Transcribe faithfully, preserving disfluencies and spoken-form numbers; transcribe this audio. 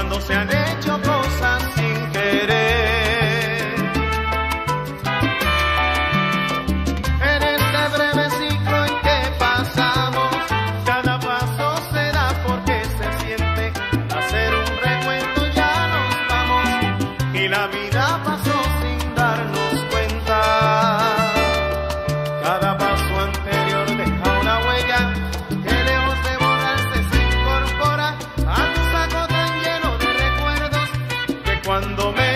cuando se han hecho cosas sin querer. En este breve ciclo en que pasamos, cada paso se da porque se siente. Hacer un recuento ya nos vamos y la vida pasó sin darnos cuenta. Cada paso anterior deja una huella que lejos de borrarse se incorpora a un saco tan lleno de recuerdos que cuando me